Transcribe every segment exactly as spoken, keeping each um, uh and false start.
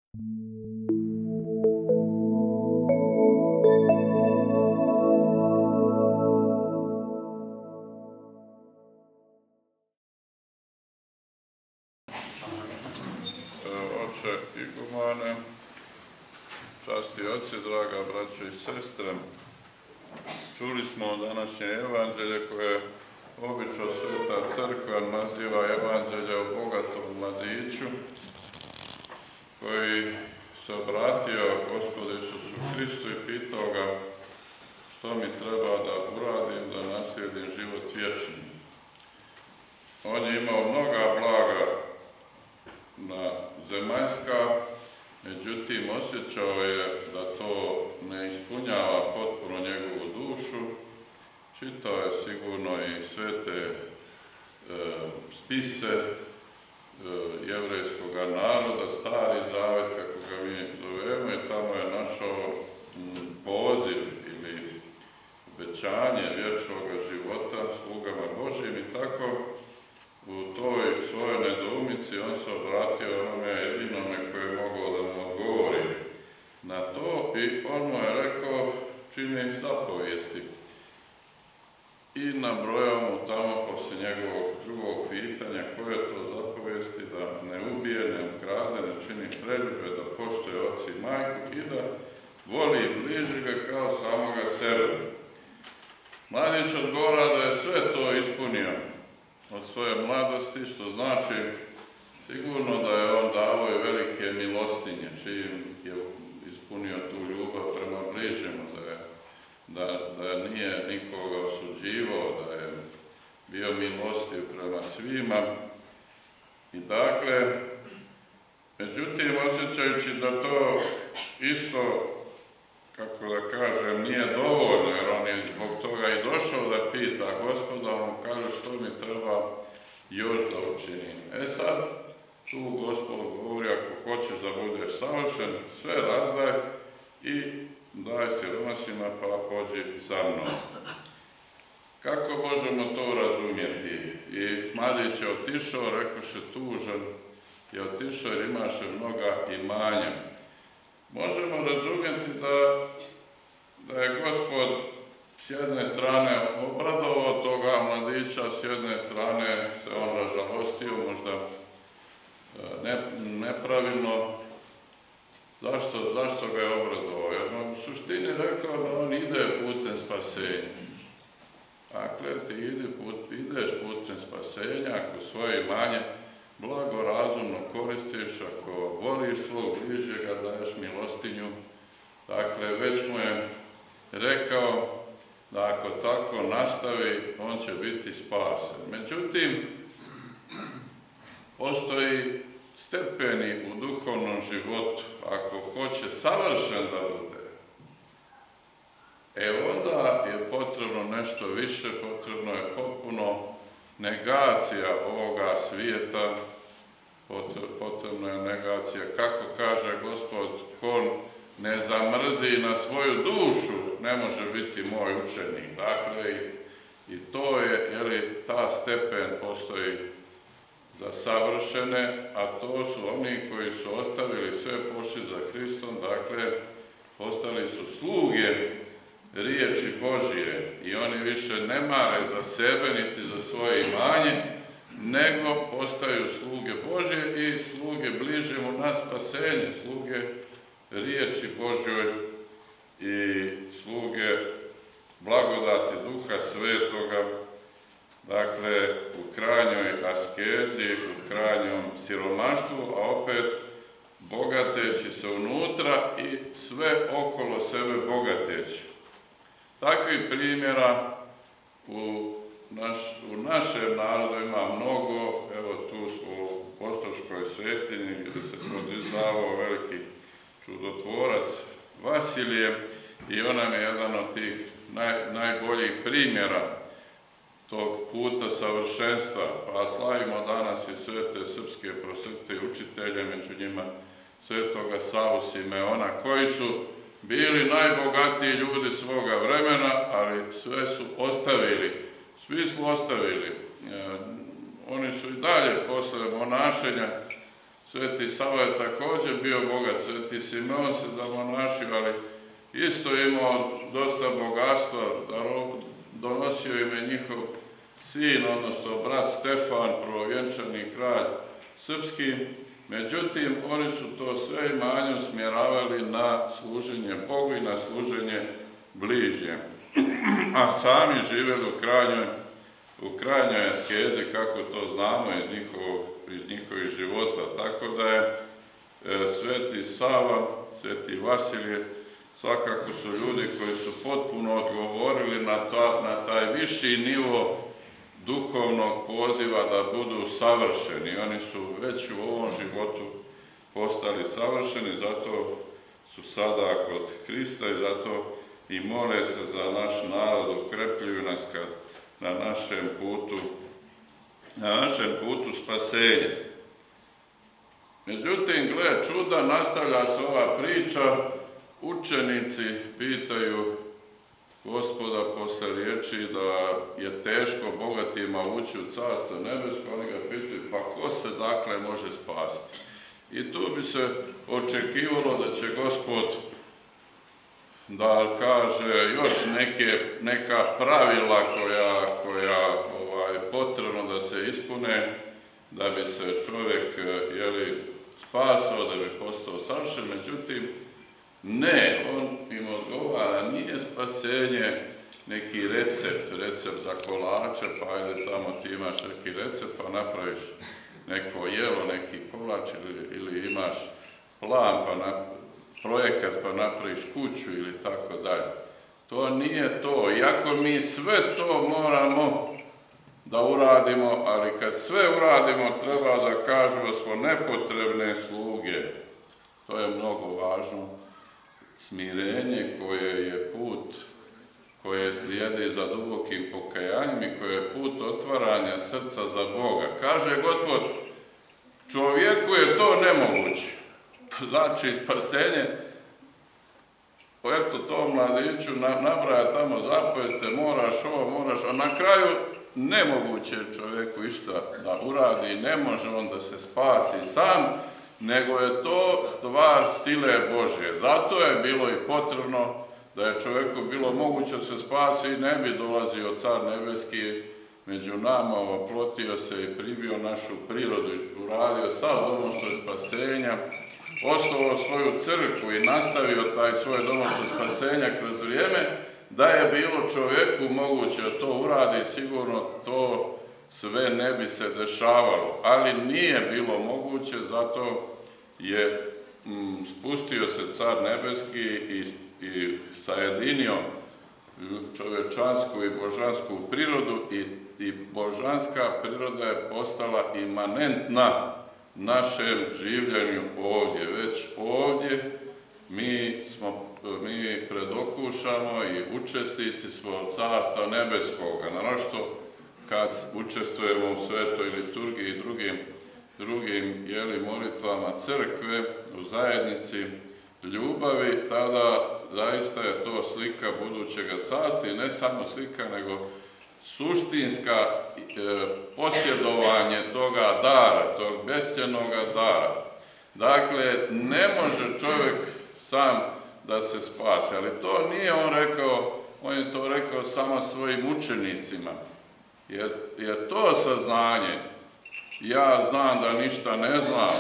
Oče igumane, časti oci, draga braćo i sestre, čuli smo današnje evanđelje koje obično Sveta Crkva naziva evanđelje o bogatom mladiću koji se obratio Gospodu Isusu Hristu i pitao ga što mi treba da uradim da naslijedim život vječni. On je imao mnoga blaga na zemaljska, međutim osjećao je da to ne ispunjava potpuno njegovu dušu. Čitao je sigurno i svete e, spise e, jevrejskog naroda, Stari Zavet, kako ga mi zovemo, i tamo je našao m, poziv ili obećanje vječnog života slugama Božjim i tako u toj svojoj nedoumici on se obratio onome jedinome koji je mogao da mu odgovori na to i on mu je rekao čini zapovijesti. I nabrojao mu tamo posle njegovog drugog pitanja koje je to zapovijesti, da ne ubije, ne ukrade, ne čini preljube, da poštuje oca i majku i da voli bližnjega kao samoga sebe. Mladić odgovara da je sve to ispunio od svoje mladosti, što znači sigurno da je on davao i velike milostinje, čim je ispunio tu ljubav prema bližnjemu, da, je, da, da nije nikoga osuđivao, da je bio milostiv prema svima. I dakle, međutim, osjećajući da to isto, kako da kažem, nije dovoljno, jer on je zbog toga i došao da pita Gospoda, on kaže što mi treba još da učinim. E sad, tu Gospod govori, ako hoćeš da budeš savršen, sve razdaj i daj siromasima, pa pođi za mnom. Kako možemo to razumjeti? I mladić je otišao, rekoše tužan, je otišao jer imaše mnoga imanja. Možemo razumjeti da, da je Gospod s jedne strane obradovao toga mladića, s jedne strane se on ražalostio, možda ne, nepravilno. Zašto, zašto ga je obradovao? Jer on u suštini rekao da on ide putem spasenja. Dakle, ti ide put, ideš putem spasenja, ako svoje imanje blago razumno koristiš, ako voliš svog bližnjega, daješ milostinju. Dakle, već mu je rekao da ako tako nastavi, on će biti spasen. Međutim, postoji stepeni u duhovnom životu. Ako hoće savršen da bude, e onda je potrebno nešto više, potrebno je potpuno negacija ovoga svijeta, potrebna je negacija, kako kaže Gospod, ko ne zamrzi na svoju dušu, ne može biti moj učenik. Dakle, i to je, jeli, ta stepen postoji za savršene, a to su oni koji su ostavili sve, pošli za Hristom, dakle, postali su sluge riječi Božije i oni više ne mare za sebe, niti za svoje imanje, nego postaju sluge Božje i sluge bližnjemu na spasenje, sluge riječi Božjoj i sluge blagodati Duha Svetoga, dakle, u krajnjoj askezi, u krajnjom siromaštvu, a opet bogateći se unutra i sve okolo sebe bogateći. Takvih primjera u, naš, u našem narodu ima mnogo. Evo, tu smo u Postoškoj svetinji gdje se prodizavao veliki čudotvorac Vasilije i on nam je jedan od tih naj, najboljih primjera tog puta savršenstva. Pa slavimo danas i svete srpske prosvete i učitelje, među njima svetoga Savu Simeona, koji su bili najbogatiji ljudi svoga vremena, ali sve su ostavili, svi su ostavili. E, oni su i dalje posle monašenja Sveti Sava je također bio bogat, Sveti Simeon se zamonašio, ali isto imao dosta bogatstva, donosio im je njihov sin, odnosno brat Stefan, prvovjenčani kralj srpski. Međutim, oni su to sve imanje usmjeravali na služenje Bogu i na služenje bližnjem, a sami živjeli u krajnjoj, u krajnjoj askezi, kako to znamo iz, njihovog, iz njihovih života. Tako da je e, Sveti Sava, Sveti Vasilije, svakako su ljudi koji su potpuno odgovorili na, ta, na taj viši nivo duhovnog poziva da budu savršeni. Oni su već u ovom životu postali savršeni, zato su sada kod Krista i zato i mole se za naš narod, ukrepljuju nas kad na našem putu, na našem putu spasenja. Međutim, gle čuda, nastavlja se ova priča, učenici pitaju Gospoda posle riječi da je teško bogatima ući u Carstvo nebesko, oni ga pitaju, pa ko se dakle može spasti? I tu bi se očekivalo da će Gospod da kaže još neke, neka pravila koja, koja ovaj, potrebno da se ispune da bi se čovjek jeli, spasao, da bi postao savršen. Međutim, ne, on im odgovara, nije spasenje neki recept, recept za kolače, pa ajde tamo ti imaš neki recept, pa napraviš neko jelo, neki kolač ili, ili imaš plan, pa na, projekat, pa napraviš kuću ili tako dalje. To nije to, iako mi sve to moramo da uradimo, ali kad sve uradimo, treba da kažemo da smo nepotrebne sluge. To je mnogo važno. Smirenje koje je put, koje slijedi za dubokim pokajanjem i koje je put otvaranja srca za Boga. Kaže Gospod, čovjeku je to nemoguće. Znači, spasenje, eto to mladiću nabraja tamo zapovesti, moraš ovo, moraš, a na kraju nemoguće je čovjeku išta da uradi, ne može on da se spasi sam, nego je to stvar sile Božje. Zato je bilo i potrebno da je čovjeku bilo moguće da se spasi i ne bi dolazio Car Nebeski među nama, oplotio se i pribio našu prirodu i uradio sav domostoj spasenja, osnovao svoju crkvu i nastavio taj svoj domostoj spasenja kroz vrijeme. Da je bilo čovjeku moguće da to uradi, sigurno to sve ne bi se dešavalo, ali nije bilo moguće, zato je mm, spustio se Car Nebeski i, i sajedinio čovječansku i božansku prirodu i, i božanska priroda je postala imanentna našem življenju ovdje. Već ovdje mi smo, mi predokušamo i učesnici smo Carstva Nebeskoga, naročito kad učestvujemo u svetoj liturgiji i drugim, drugim jeli, molitvama crkve, u zajednici ljubavi, tada zaista je to slika budućega carstva i ne samo slika, nego suštinska e, posjedovanje toga dara, tog bescjennoga dara. Dakle, ne može čovjek sam da se spasi, ali to nije on rekao, on je to rekao samo svojim učenicima. Jer, jer to saznanje, ja znam da ništa ne znam,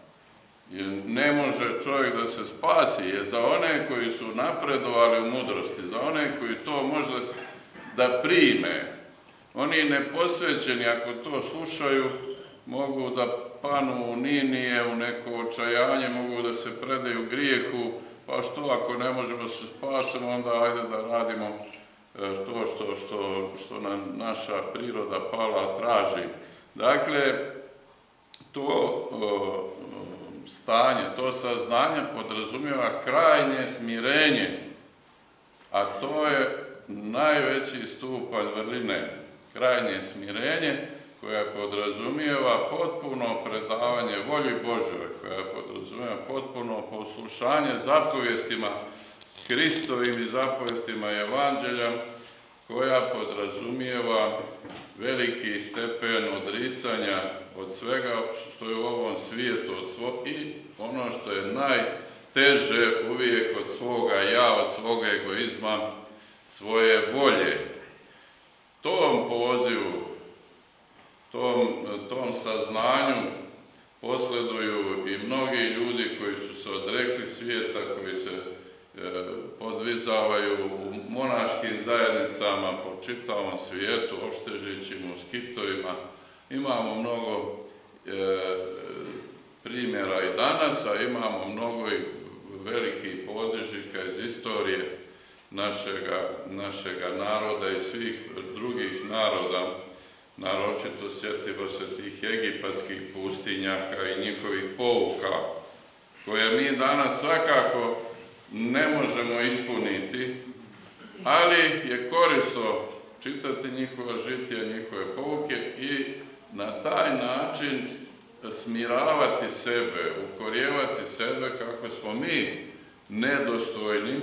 jer ne može čovjek da se spasi, je za one koji su napredovali u mudrosti, za one koji to može da prime. Oni neposvećeni, ako to slušaju, mogu da panu u ninije, u neko očajanje, mogu da se predaju grijehu, pa što ako ne možemo se spasiti, onda ajde da radimo to što, što, što nam naša priroda pala traži. Dakle, to o, stanje, to saznanje podrazumijeva krajnje smirenje, a to je najveći stupanj vrline, krajnje smirenje koja podrazumijeva potpuno predavanje volji Božjoj, koja podrazumijeva potpuno poslušanje zapovjestima Hristovim i zapovjestima Evanđelja koja podrazumijeva veliki stepen odricanja od svega što je u ovom svijetu od svo, i ono što je najteže uvijek od svoga ja, od svoga egoizma, svoje volje. Tom pozivu, tom, tom saznanju posleduju i mnogi ljudi koji su se odrekli svijeta, koji se e, podvizavaju u monaškim zajednicama po čitavom svijetu, Opštežićima, u Skitovima. Imamo mnogo e, primjera i danas, a imamo mnogo i velikih podvižnika iz istorije našega, našega naroda i svih drugih naroda. Naročito sjetimo se tih egipatskih pustinjaka i njihovih pouka, koje mi danas svakako ne možemo ispuniti, ali je korisno čitati njihova žitija, njihove pouke i na taj način smiravati sebe, ukorjevati sebe kako smo mi nedostojni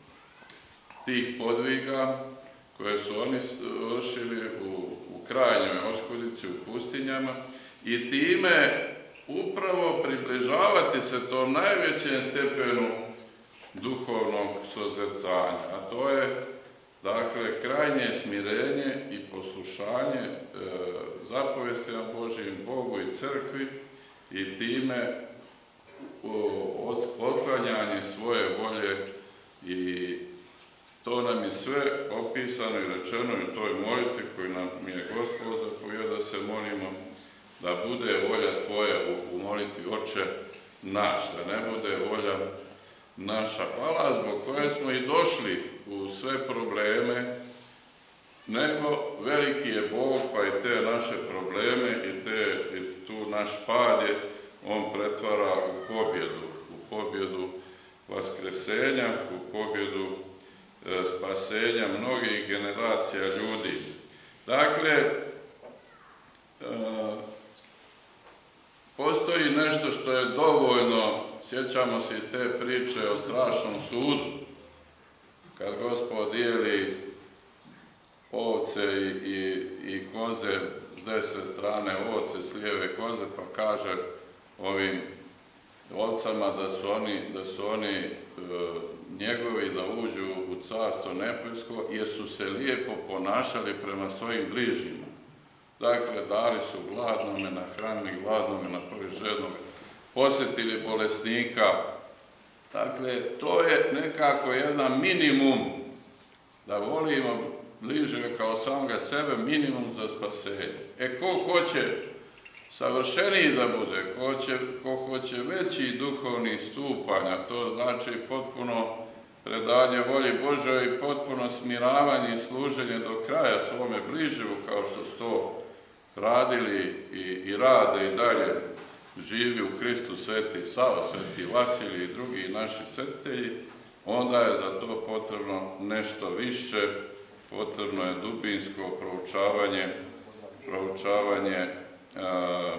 tih podviga koje su oni vršili u, u krajnjoj oskudici, u pustinjama, i time upravo približavati se tom najvećem stepenu duhovnog sozrcanja, a to je, dakle, krajnje smirenje i poslušanje e, zapovestima Božijim, Bogu i crkvi, i time o, otklanjanje svoje volje, i to nam je sve opisano i rečeno u toj molitvi koju nam je Gospod zapovjedio da se molimo, da bude volja Tvoja u, u molitvi Oče naš, da ne bude volja naša pala, zbog koje smo i došli u sve probleme, nego veliki je Bog, pa i te naše probleme i, te, i tu naš pad je On pretvara u pobjedu, u pobjedu vaskresenja, u pobjedu e, spasenja mnogih generacija ljudi. Dakle, e, postoji nešto što je dovoljno, sjećamo se i te priče o strašnom sudu, kad Gospod dijeli ovce i, i, i koze s desne strane, ovce s lijeve koze, pa kaže ovim ovcama da su oni, da su oni e, njegovi, da uđu u carstvo nebesko, jer su se lijepo ponašali prema svojim bližnjima. Dakle, dali su gladnome, nahranili gladnome, napojili žednog, posjetili bolesnika. Dakle, to je nekako jedan minimum, da volimo bližnjega kao samoga sebe, minimum za spasenje. E, ko hoće savršeniji da bude, ko hoće, ko hoće veći duhovni stupanj, a to znači potpuno predanje volji Božoj i potpuno smiravanje i služenje do kraja svome bližnjemu, kao što su to radili i, i rade i dalje živi u Hristu sveti Sava, sveti Vasilij i drugi naši svetitelji, onda je za to potrebno nešto više, potrebno je dubinsko proučavanje, proučavanje a,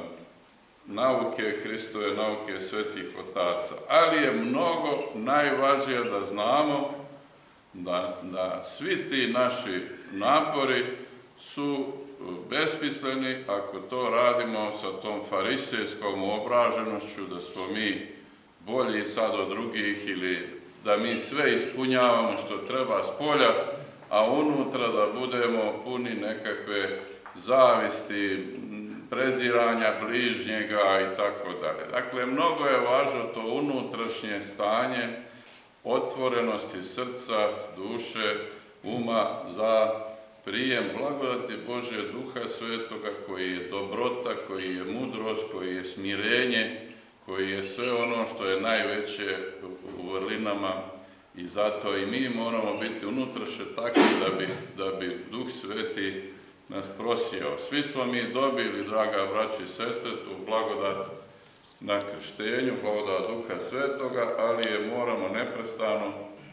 nauke Hristove, nauke svetih otaca. Ali je mnogo najvažnije da znamo da, da svi ti naši napori su besmisleni ako to radimo sa tom farisejskom obraženošću, da smo mi bolji sad od drugih ili da mi sve ispunjavamo što treba s polja, a unutra da budemo puni nekakve zavisti, preziranja bližnjega i tako dalje. Dakle, mnogo je važno to unutrašnje stanje otvorenosti srca, duše, uma za prijem blagodati Božje Duha Svetoga, koji je dobrota, koji je mudrost, koji je smirenje, koji je sve ono što je najveće u vrlinama, i zato i mi moramo biti unutrašnje takvi da bi, da bi Duh Sveti nas prosijao. Svi smo mi dobili, draga braći i sestre, tu blagodat na krštenju, blagodat Duha Svetoga, ali je moramo neprestano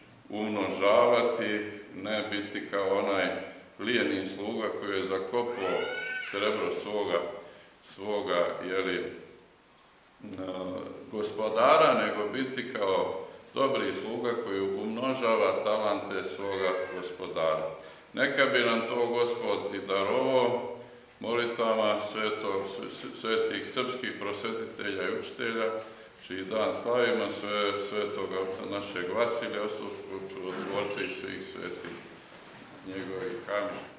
umnožavati, ne biti kao onaj lijeni sluga koji je zakopao srebro svoga, svoga jeli, gospodara, nego biti kao dobri sluga koji umnožava talante svoga gospodara. Neka bi nam to Gospod i darovao molitvama svetih srpskih prosvetitelja i učitelja, čiji dan slavimo, sve svetog oca našeg Vasilija, oslušnog čudotvorca i svih svetih njegovih. Amin.